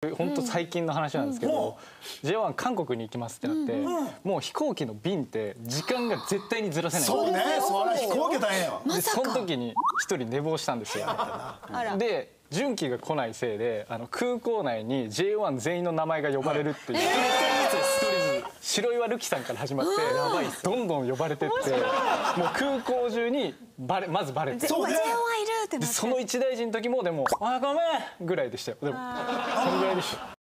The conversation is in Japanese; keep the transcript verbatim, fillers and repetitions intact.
本当最近の話なんですけど、ジェイワン 韓国に行きますってなって、もう飛行機の便って時間が絶対にずらせない。 そうね、それ飛行機大変よ。 でその時に一人寝坊したんですよ。で順基が来ないせいであの空港内に ジェイワン 全員の名前が呼ばれるっていう、一人ずつ白岩瑠姫さんから始まってどんどん呼ばれてって、もう空港中にバレまずバレて、 ジェイワンいるってなって、 その一大事の時もでも「あごめん」ぐらいでしたよ。でもそのぐらいでした。